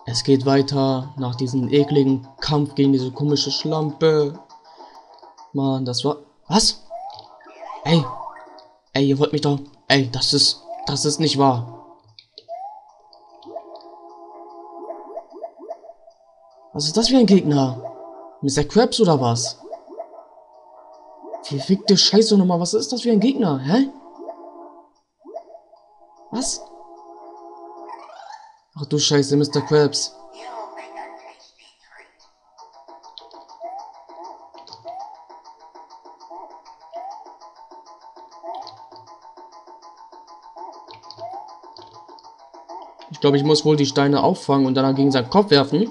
Es geht weiter nach diesem ekligen Kampf gegen diese komische Schlampe. Mann, das war... Was? Ey! Ey, ihr wollt mich doch... Ey, das ist nicht wahr. Was ist das für ein Gegner? Mr. Krabs oder was? Verfickte Scheiße nochmal, was ist das für ein Gegner? Hä? Was? Ach du Scheiße, Mr. Krabs. Ich glaube, ich muss wohl die Steine auffangen und dann gegen seinen Kopf werfen.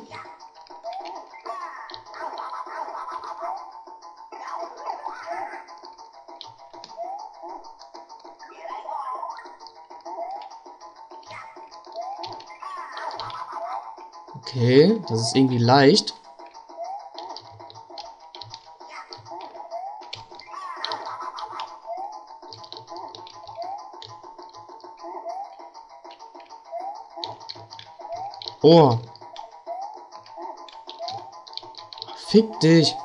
Okay, das ist irgendwie leicht. Oh. Fick dich.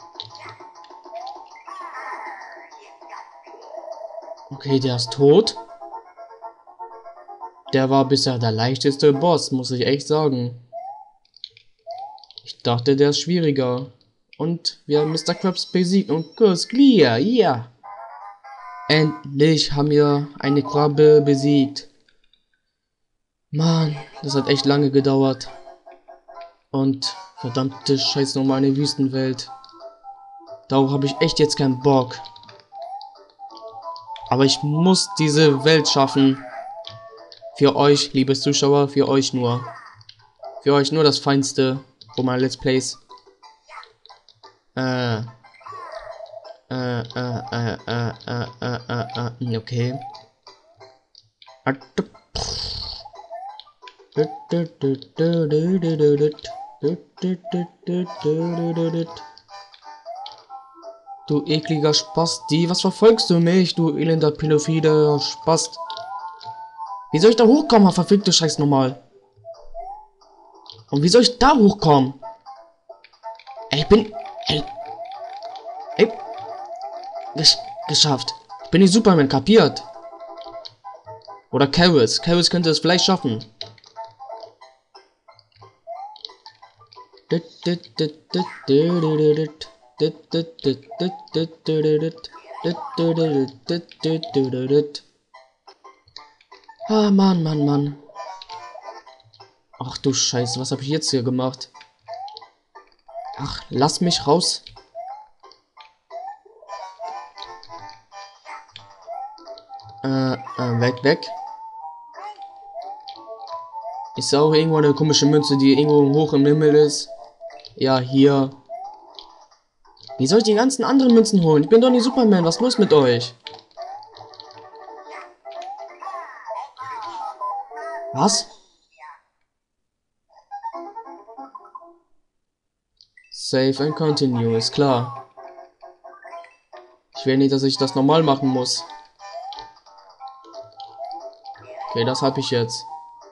Okay, der ist tot. Der war bisher der leichteste Boss, muss ich echt sagen. Ich dachte, der ist schwieriger. Und wir haben Mr. Krabs besiegt und Kurs clear, ja. Yeah. Endlich haben wir eine Krabbe besiegt. Mann, das hat echt lange gedauert. Und verdammte Scheiße, nochmal eine Wüstenwelt. Darauf habe ich echt jetzt keinen Bock. Aber ich muss diese Welt schaffen. Für euch, liebe Zuschauer, für euch nur. Für euch nur das Feinste von meinen Let's Plays. Okay. Du ekliger Spasti, was verfolgst du mich, du elender pädophiler Spast? Wie soll ich da hochkommen, verfickte Scheiß nochmal? Und wie soll ich da hochkommen? Ey, ich bin... Ey. Geschafft. Ich bin nicht Superman, kapiert? Oder Carrots. Carrots könnte es vielleicht schaffen. Ah, Mann, Mann, Mann. Ach du Scheiße, was habe ich jetzt hier gemacht? Ach, lass mich raus. Weg. Ist auch irgendwo eine komische Münze, die irgendwo hoch im Himmel ist. Ja, hier. Wie soll ich die ganzen anderen Münzen holen? Ich bin doch nicht Superman, was ist los mit euch? Was? Save and continue, ist klar. Ich will nicht, dass ich das normal machen muss. Okay, das habe ich jetzt.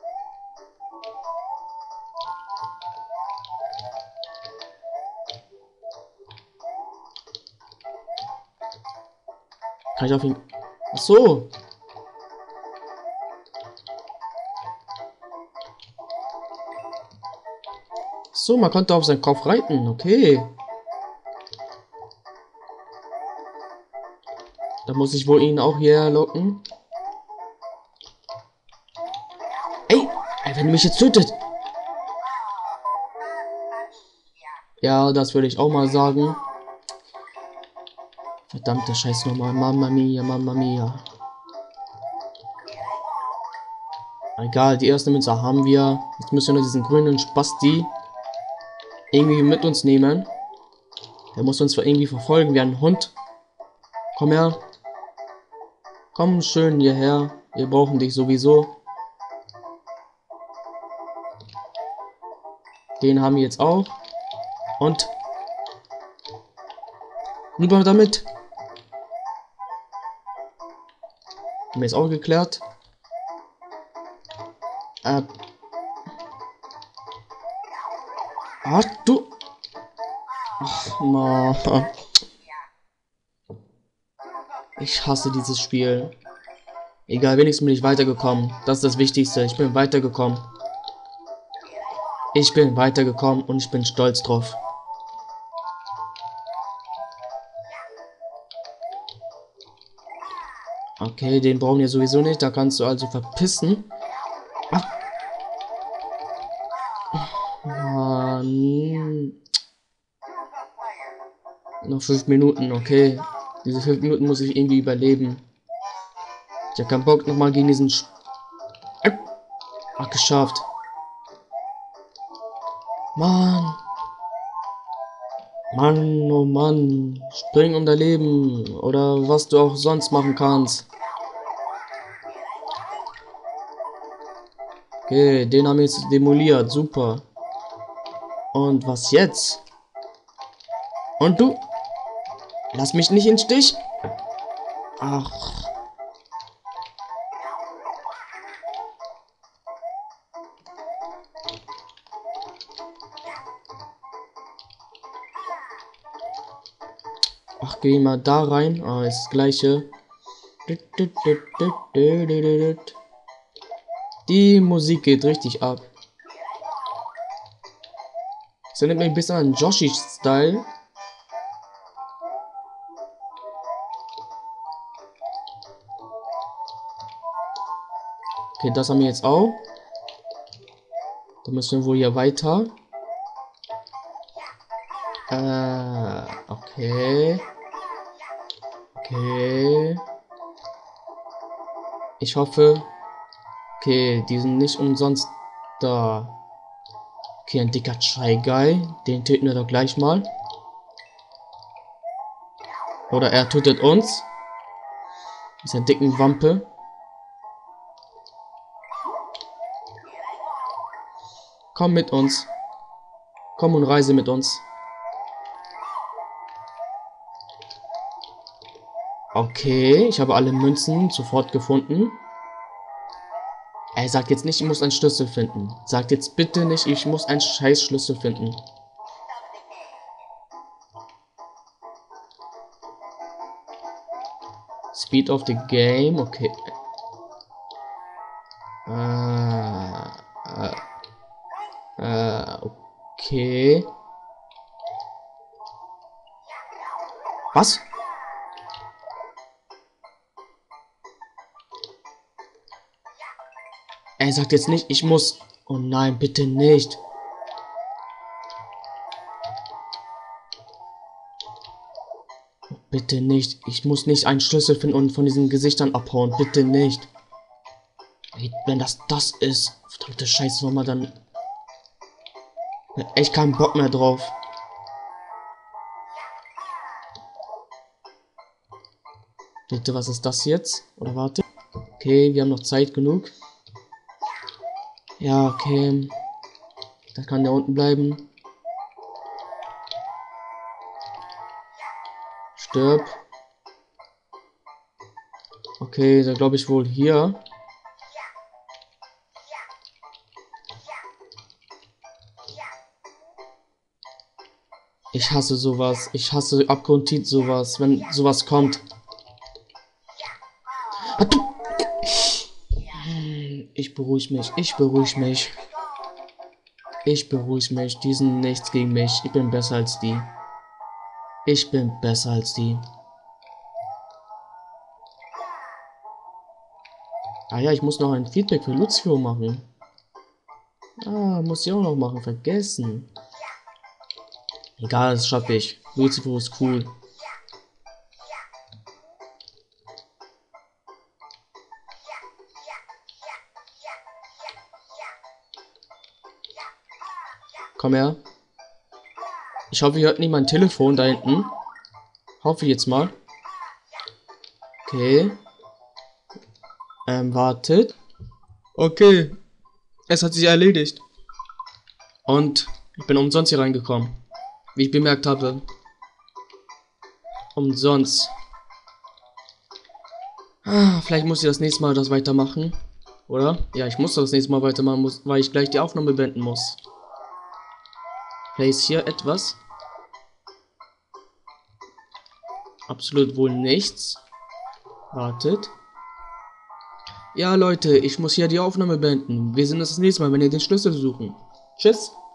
Kann ich auf ihn... Ach so. So, man konnte auf seinen Kopf reiten. Okay. Da muss ich wohl ihn auch hierher locken. Ey, wenn er mich jetzt tötet. Ja, das würde ich auch mal sagen. Verdammte Scheiß nochmal. Mamma mia, Mamma mia. Egal, die erste Münze haben wir. Jetzt müssen wir nur diesen grünen Spasti irgendwie mit uns nehmen. Der muss uns irgendwie verfolgen wie ein Hund. Komm her. Komm schön hierher. Wir brauchen dich sowieso. Den haben wir jetzt auch. Und rüber damit. Haben wir jetzt auch geklärt. Ach, du... Ach, Mann. Ich hasse dieses Spiel. Egal, wenigstens bin ich weitergekommen. Das ist das Wichtigste. Ich bin weitergekommen. Ich bin weitergekommen und ich bin stolz drauf. Okay, den brauchen wir sowieso nicht. Da kannst du also verpissen. Ach. Mann. Noch 5 Minuten, okay. Diese 5 Minuten muss ich irgendwie überleben. Ich hab keinen Bock nochmal gegen diesen... Ach, geschafft. Mann. Mann, oh Mann. Spring um dein Leben. Oder was du auch sonst machen kannst. Okay, den haben wir jetzt demoliert. Super. Und was jetzt? Und du? Lass mich nicht im Stich. Ach. Ach, geh mal da rein. Ah, ist das gleiche. Die Musik geht richtig ab. Das erinnert mich ein bisschen an Joshi-Style. Okay, das haben wir jetzt auch. Dann müssen wir wohl hier weiter. Okay. Okay. Ich hoffe... Okay, die sind nicht umsonst da. Okay, ein dicker Shy Guy. Den töten wir doch gleich mal. Oder er tötet uns. Dieser dicken Wampe. Komm mit uns. Komm und reise mit uns. Okay, ich habe alle Münzen sofort gefunden. Er sagt jetzt nicht, ich muss einen Schlüssel finden. Sagt jetzt bitte nicht, ich muss einen scheiß Schlüssel finden. Speed of the game, okay. Okay. Was? Er sagt jetzt nicht, ich muss... Oh nein, bitte nicht. Bitte nicht. Ich muss nicht einen Schlüssel finden und von diesen Gesichtern abhauen. Bitte nicht. Wenn das ist... Verdammte Scheiße nochmal, dann... Echt keinen Bock mehr drauf. Bitte, was ist das jetzt? Oder warte. Okay, wir haben noch Zeit genug. Ja, okay. Dann kann der unten bleiben. Stirb. Okay, da glaube ich wohl hier. Ich hasse sowas. Ich hasse abgrundtief sowas, wenn sowas kommt. Ich beruhige mich. Ich beruhige mich. Ich beruhige mich. Die sind nichts gegen mich. Ich bin besser als die. Ich bin besser als die. Ah ja, ich muss noch ein Feedback für Lucio machen. Ah, muss ich auch noch machen. Vergessen. Egal, das schaffe ich. Lucio ist cool. Komm her. Ich hoffe, ihr hört nicht mein Telefon da hinten. Hoffe ich jetzt mal. Okay. Wartet. Okay. Es hat sich erledigt. Und ich bin umsonst hier reingekommen. Wie ich bemerkt habe. Umsonst. Ah, vielleicht muss ich das nächste Mal das weitermachen. Oder? Ja, ich muss das nächste Mal weitermachen, weil ich gleich die Aufnahme beenden muss. Vielleicht ist hier etwas. Absolut wohl nichts. Wartet. Ja, Leute, ich muss hier die Aufnahme beenden. Wir sehen uns das nächste Mal, wenn ihr den Schlüssel suchen. Tschüss.